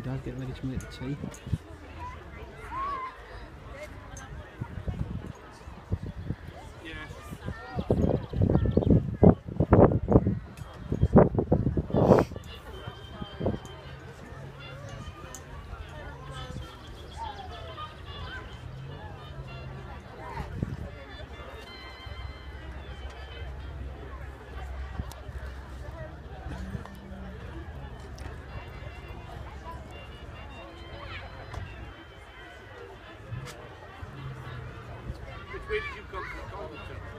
Dad getting ready to make the tea. Where did you come from?